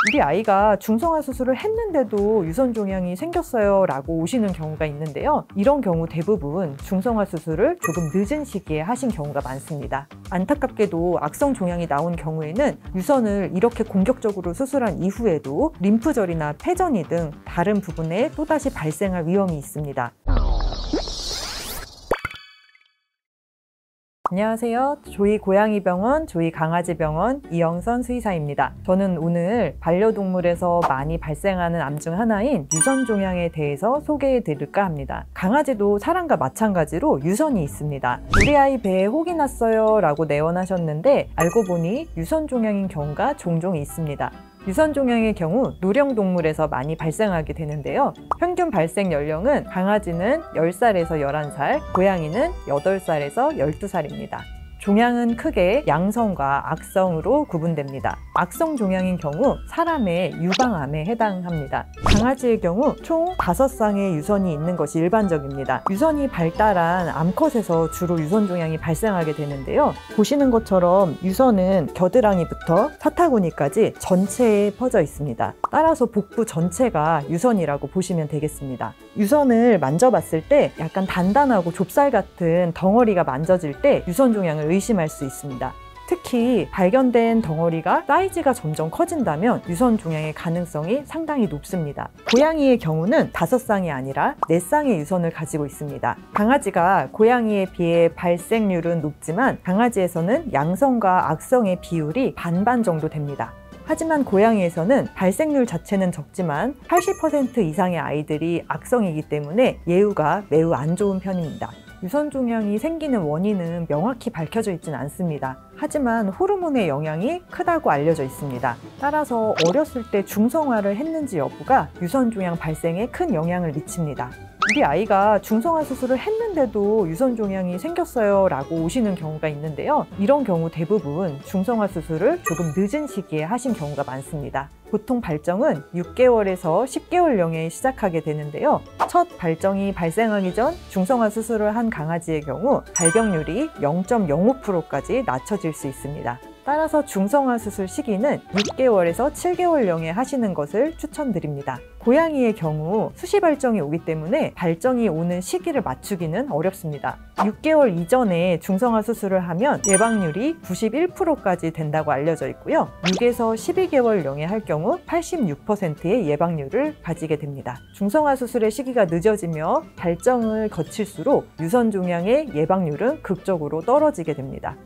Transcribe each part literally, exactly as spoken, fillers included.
우리 아이가 중성화 수술을 했는데도 유선 종양이 생겼어요 라고 오시는 경우가 있는데요. 이런 경우 대부분 중성화 수술을 조금 늦은 시기에 하신 경우가 많습니다. 안타깝게도 악성 종양이 나온 경우에는 유선을 이렇게 공격적으로 수술한 이후에도 림프절이나 폐전이 등 다른 부분에 또다시 발생할 위험이 있습니다. 안녕하세요. 조이 고양이병원, 조이 강아지병원 이영선 수의사입니다. 저는 오늘 반려동물에서 많이 발생하는 암 중 하나인 유선 종양에 대해서 소개해 드릴까 합니다. 강아지도 사람과 마찬가지로 유선이 있습니다. 우리 아이 배에 혹이 났어요 라고 내원하셨는데 알고 보니 유선 종양인 경우가 종종 있습니다. 유선 종양의 경우 노령동물에서 많이 발생하게 되는데요. 평균 발생 연령은 강아지는 열 살에서 열한 살, 고양이는 여덟 살에서 열두 살입니다. 종양은 크게 양성과 악성으로 구분됩니다. 악성 종양인 경우 사람의 유방암에 해당합니다. 강아지의 경우 총 다섯 쌍의 유선이 있는 것이 일반적입니다. 유선이 발달한 암컷에서 주로 유선 종양이 발생하게 되는데요. 보시는 것처럼 유선은 겨드랑이부터 사타구니까지 전체에 퍼져 있습니다. 따라서 복부 전체가 유선이라고 보시면 되겠습니다. 유선을 만져봤을 때 약간 단단하고 좁쌀 같은 덩어리가 만져질 때 유선 종양을 의심할 수 있습니다. 특히 발견된 덩어리가 사이즈가 점점 커진다면 유선 종양의 가능성이 상당히 높습니다. 고양이의 경우는 다섯 쌍이 아니라 네 쌍의 유선을 가지고 있습니다. 강아지가 고양이에 비해 발생률은 높지만 강아지에서는 양성과 악성의 비율이 반반 정도 됩니다. 하지만 고양이에서는 발생률 자체는 적지만 팔십 퍼센트 이상의 아이들이 악성이기 때문에 예후가 매우 안 좋은 편입니다. 유선 종양이 생기는 원인은 명확히 밝혀져 있지는 않습니다. 하지만 호르몬의 영향이 크다고 알려져 있습니다. 따라서 어렸을 때 중성화를 했는지 여부가 유선 종양 발생에 큰 영향을 미칩니다. 우리 아이가 중성화 수술을 했는데도 유선 종양이 생겼어요 라고 오시는 경우가 있는데요. 이런 경우 대부분 중성화 수술을 조금 늦은 시기에 하신 경우가 많습니다. 보통 발정은 육 개월에서 십 개월령에 시작하게 되는데요. 첫 발정이 발생하기 전 중성화 수술을 한 강아지의 경우 발병률이 영 점 영오 퍼센트까지 낮춰질 수 있습니다. 따라서 중성화 수술 시기는 육 개월에서 칠 개월령에 하시는 것을 추천드립니다. 고양이의 경우 수시 발정이 오기 때문에 발정이 오는 시기를 맞추기는 어렵습니다. 육 개월 이전에 중성화 수술을 하면 예방률이 구십일 퍼센트까지 된다고 알려져 있고요. 육에서 십이 개월령에 할 경우 팔십육 퍼센트의 예방률을 가지게 됩니다. 중성화 수술의 시기가 늦어지며 발정을 거칠수록 유선 종양의 예방률은 극적으로 떨어지게 됩니다.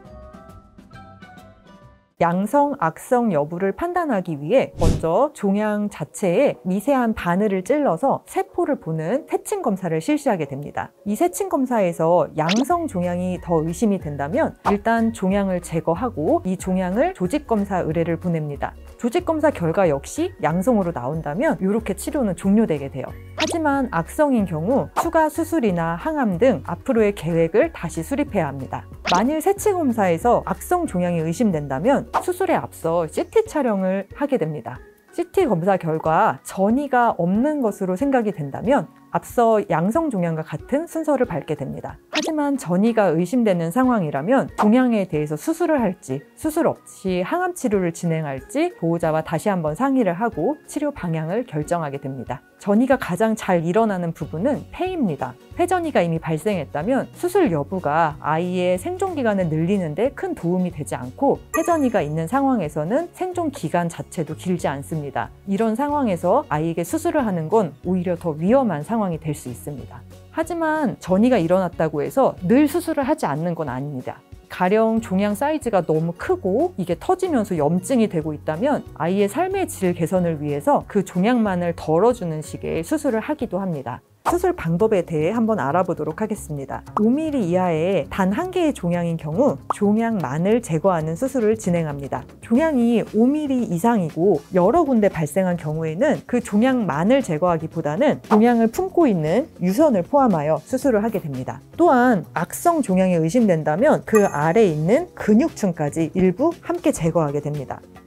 양성, 악성 여부를 판단하기 위해 먼저 종양 자체에 미세한 바늘을 찔러서 세포를 보는 세침 검사를 실시하게 됩니다. 이 세침 검사에서 양성 종양이 더 의심이 된다면 일단 종양을 제거하고 이 종양을 조직검사 의뢰를 보냅니다. 조직검사 결과 역시 양성으로 나온다면 이렇게 치료는 종료되게 돼요. 하지만 악성인 경우 추가 수술이나 항암 등 앞으로의 계획을 다시 수립해야 합니다. 만일 세침 검사에서 악성 종양이 의심된다면 수술에 앞서 씨티 촬영을 하게 됩니다. 씨티 검사 결과 전이가 없는 것으로 생각이 된다면 앞서 양성 종양과 같은 순서를 밟게 됩니다. 하지만 전이가 의심되는 상황이라면 종양에 대해서 수술을 할지 수술 없이 항암 치료를 진행할지 보호자와 다시 한번 상의를 하고 치료 방향을 결정하게 됩니다. 전이가 가장 잘 일어나는 부분은 폐입니다. 폐전이가 이미 발생했다면 수술 여부가 아이의 생존 기간을 늘리는 데 큰 도움이 되지 않고 폐전이가 있는 상황에서는 생존 기간 자체도 길지 않습니다. 이런 상황에서 아이에게 수술을 하는 건 오히려 더 위험한 상황이 될 수 있습니다. 하지만 전이가 일어났다고 해서 늘 수술을 하지 않는 건 아닙니다. 가령 종양 사이즈가 너무 크고 이게 터지면서 염증이 되고 있다면 아이의 삶의 질 개선을 위해서 그 종양만을 덜어주는 식의 수술을 하기도 합니다. 수술 방법에 대해 한번 알아보도록 하겠습니다. 오 밀리미터 이하의 단 한 개의 종양인 경우 종양만을 제거하는 수술을 진행합니다. 종양이 오 밀리미터 이상이고 여러 군데 발생한 경우에는 그 종양만을 제거하기보다는 종양을 품고 있는 유선을 포함하여 수술을 하게 됩니다. 또한 악성 종양이 의심된다면 그 아래에 있는 근육층까지 일부 함께 제거하게 됩니다.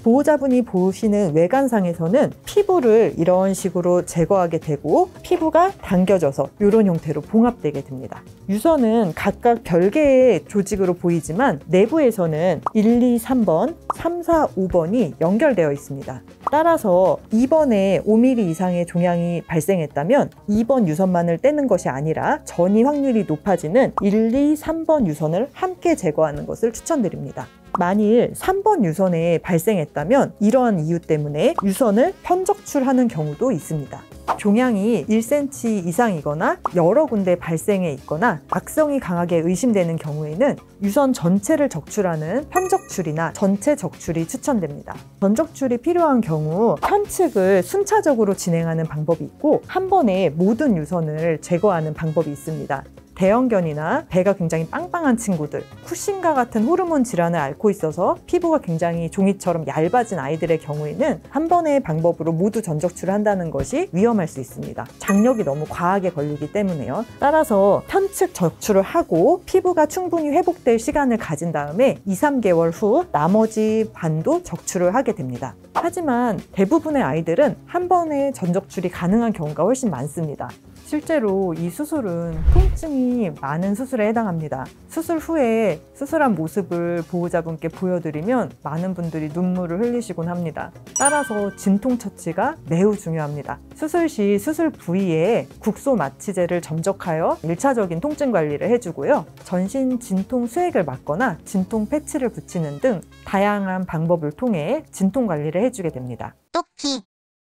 보호자분이 보시는 외관상에서는 피부를 이런 식으로 제거하게 되고 피부가 당겨져서 이런 형태로 봉합되게 됩니다. 유선은 각각 별개의 조직으로 보이지만 내부에서는 일, 이, 삼 번, 삼, 사, 오 번이 연결되어 있습니다. 따라서 이 번에 오 밀리미터 이상의 종양이 발생했다면 이 번 유선만을 떼는 것이 아니라 전이 확률이 높아지는 일, 이, 삼 번 유선을 함께 제거하는 것을 추천드립니다. 만일 삼 번 유선에 발생했다면 이러한 이유 때문에 유선을 편적출하는 경우도 있습니다. 종양이 일 센티미터 이상이거나 여러 군데 발생해 있거나 악성이 강하게 의심되는 경우에는 유선 전체를 적출하는 편적출이나 전체 적출이 추천됩니다. 전적출이 필요한 경우 편측을 순차적으로 진행하는 방법이 있고 한 번에 모든 유선을 제거하는 방법이 있습니다. 대형견이나 배가 굉장히 빵빵한 친구들, 쿠신과 같은 호르몬 질환을 앓고 있어서 피부가 굉장히 종이처럼 얇아진 아이들의 경우에는 한 번의 방법으로 모두 전적출을 한다는 것이 위험할 수 있습니다. 장력이 너무 과하게 걸리기 때문에요. 따라서 편측 적출을 하고 피부가 충분히 회복될 시간을 가진 다음에 이, 삼 개월 후 나머지 반도 적출을 하게 됩니다. 하지만 대부분의 아이들은 한 번에 전적출이 가능한 경우가 훨씬 많습니다. 실제로 이 수술은 통증이 많은 수술에 해당합니다. 수술 후에 수술한 모습을 보호자분께 보여드리면 많은 분들이 눈물을 흘리시곤 합니다. 따라서 진통 처치가 매우 중요합니다. 수술 시 수술 부위에 국소 마취제를 점적하여 일 차적인 통증 관리를 해주고요. 전신 진통 수액을 맞거나 진통 패치를 붙이는 등 다양한 방법을 통해 진통 관리를 해주게 됩니다. 똑키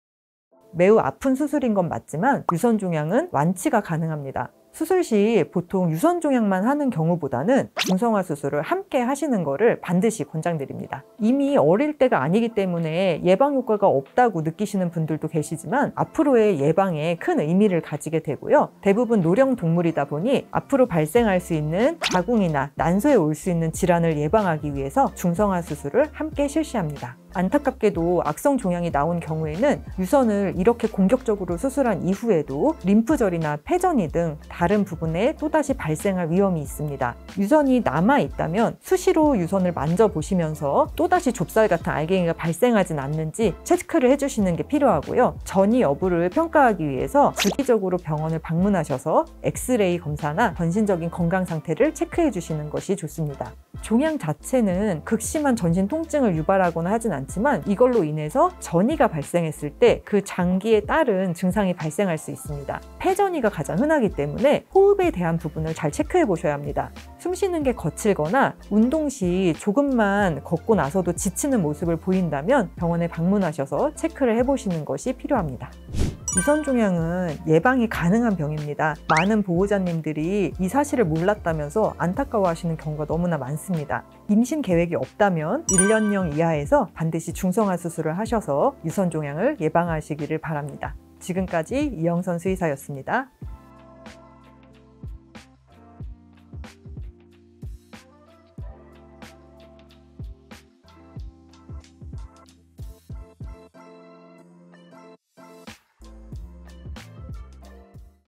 매우 아픈 수술인 건 맞지만 유선 종양은 완치가 가능합니다. 수술 시 보통 유선 종양만 하는 경우보다는 중성화 수술을 함께 하시는 것을 반드시 권장드립니다. 이미 어릴 때가 아니기 때문에 예방 효과가 없다고 느끼시는 분들도 계시지만 앞으로의 예방에 큰 의미를 가지게 되고요. 대부분 노령 동물이다 보니 앞으로 발생할 수 있는 자궁이나 난소에 올 수 있는 질환을 예방하기 위해서 중성화 수술을 함께 실시합니다. 안타깝게도 악성 종양이 나온 경우에는 유선을 이렇게 공격적으로 수술한 이후에도 림프절이나 폐전이 등 다른 부분에 또다시 발생할 위험이 있습니다. 유선이 남아있다면 수시로 유선을 만져보시면서 또다시 좁쌀 같은 알갱이가 발생하진 않는지 체크를 해주시는 게 필요하고요. 전이 여부를 평가하기 위해서 주기적으로 병원을 방문하셔서 엑스레이 검사나 전신적인 건강 상태를 체크해 주시는 것이 좋습니다. 종양 자체는 극심한 전신 통증을 유발하거나 하진 않지만 이걸로 인해서 전이가 발생했을 때 그 장기에 따른 증상이 발생할 수 있습니다. 폐전이가 가장 흔하기 때문에 호흡에 대한 부분을 잘 체크해 보셔야 합니다. 숨 쉬는 게 거칠거나 운동 시 조금만 걷고 나서도 지치는 모습을 보인다면 병원에 방문하셔서 체크를 해보시는 것이 필요합니다. 유선 종양은 예방이 가능한 병입니다. 많은 보호자님들이 이 사실을 몰랐다면서 안타까워하시는 경우가 너무나 많습니다. 임신 계획이 없다면 일 년령 이하에서 반드시 중성화 수술을 하셔서 유선 종양을 예방하시기를 바랍니다. 지금까지 이영선 수의사였습니다.